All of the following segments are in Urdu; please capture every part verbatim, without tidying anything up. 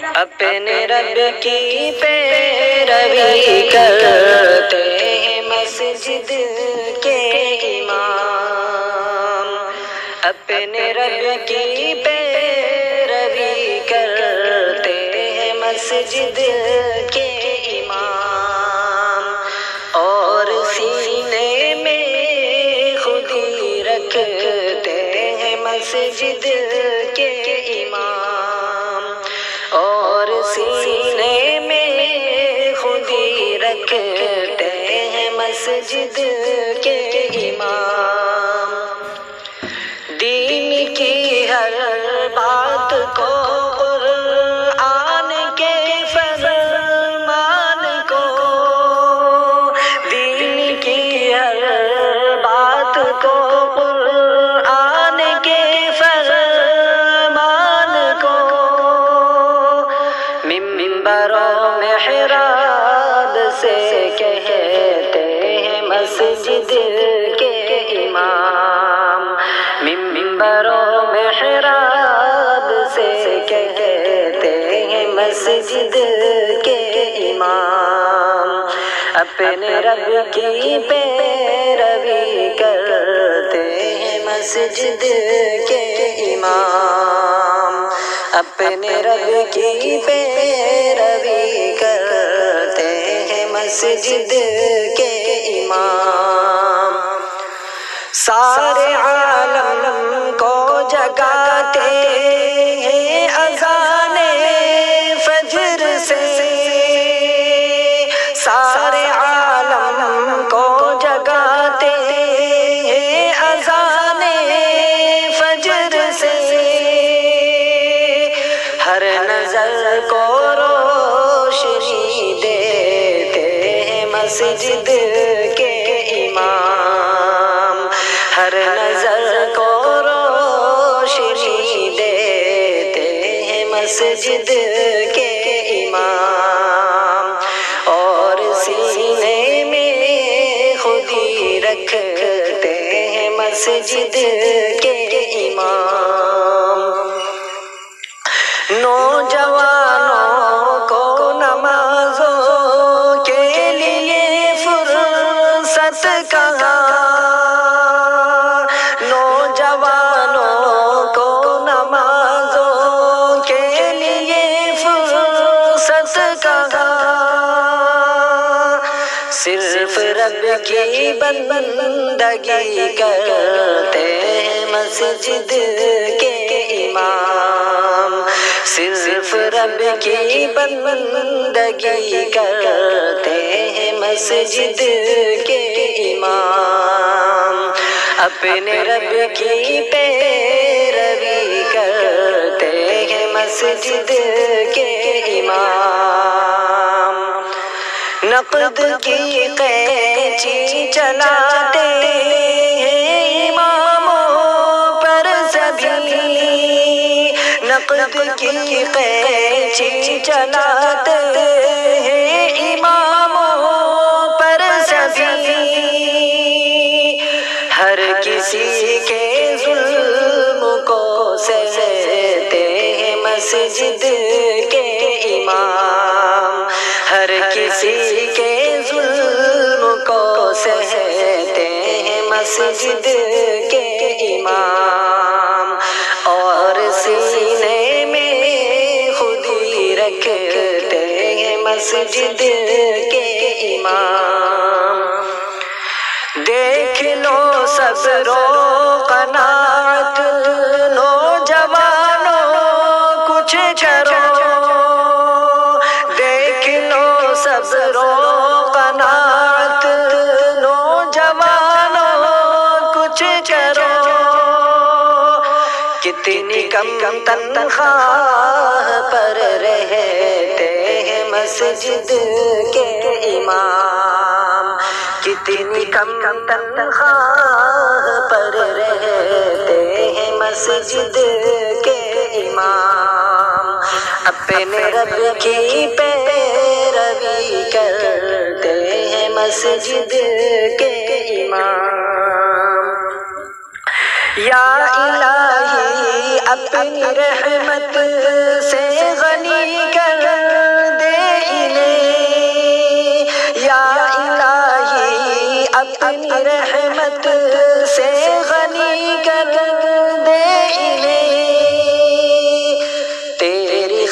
اپنے رب کی پیروی کرتے ہیں مسجد کے امام، اپنے رب کی پیروی کرتے ہیں مسجد کے امام، اور سینے میں خودی رکھتے ہیں مسجد کے امام، اور سینے میں خودی رکھتے ہیں مسجد کے امام، دین کی ہر بات کو قرآن کے فرمان کو، دین کی ہر بات کو قرآن کے فرمان کو، منبر و محراب سے کہتے ہیں مسجد کے امام، منبر و محراب سے کہتے ہیں مسجد کے امام، اپنے رب کی پیروی کرتے ہیں مسجد کے امام، اپنے رب کی پیروی کرتے ہیں مسجد کے امام، سارے عالم کو جگاتے ہیں اذان فجر سے، سارے عالم کو جگاتے ہیں اذان فجر سے، ہر نظر کو روشنی دیتے ہیں مسجد کے امام، ہر نظر کو روشنی دیتے ہیں مسجد کے امام، اور سینے میں خودی رکھتے ہیں مسجد کے امام، نوجوانوں کو نمازوں کے لیے فرصت کہاں، نوجوانوں کو نمازوں کے لیے فرصت کہاں، صرف رب کی بندگی کرتے ہیں مسجد کے امام، صرف رب کی بندگی کرتے ہیں مسجد کے امام، اپنے رب کی پیروی کرتے ہیں مسجد کے امام، نقد کی قینچی چلاتے ہیں اماموں پر سبھی، نقد کی قینچی چلاتے ہیں اماموں پر سبھی، ہر کسی کے ظلم کو سہتے ہیں مسجد کے امام، ہر کسی کے ظلم کو سہتے ہیں مسجد کے امام، اور سینے میں خودی رکھتے ہیں مسجد کے امام، دیکھ لو صبر و قناعت نوجوانوں کچھ کرو، دیکھ لو صبر و قناعت نوجوانوں کچھ کرو، کتنی کم تنخواہ پر رہتے ہیں مسجد کے امام، کتنی کم تنخواہ پر رہتے ہیں مسجد کے امام، اپنے رب کی پیروی کرتے ہیں مسجد کے امام، یا الہی اپنی رحمت سے غنی کر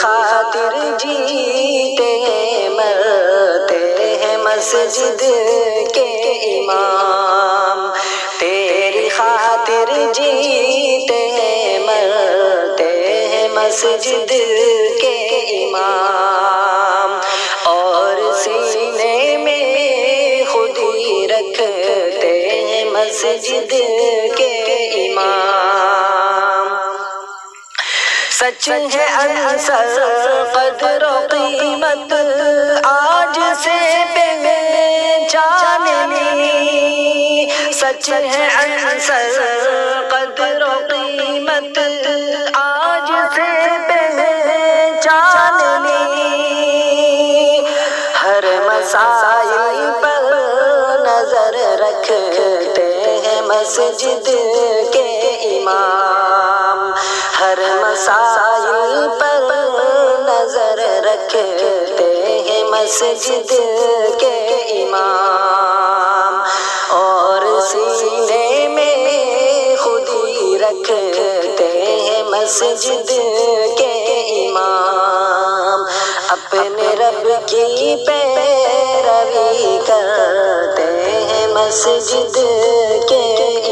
خاطر جیتے مرتے ہیں مسجد کے امام، تیری خاطر جیتے مرتے ہیں مسجد کے امام، اور سینے میں خود ہی رکھتے ہیں مسجد کے امام۔ سچ ہے انصر قدر و قیمت آج سے پہچان لی، سچ ہے انصر قدر و قیمت آج سے پہچان لی، ہر مسائل پر نظر رکھتے ہیں مسجد کے امام، ہر مسائل پر نظر رکھتے ہیں مسجد کے امام، اور سینے میں خود ہی رکھتے ہیں مسجد کے امام، اپنے رب کی پیروی کرتے ہیں مسجد کے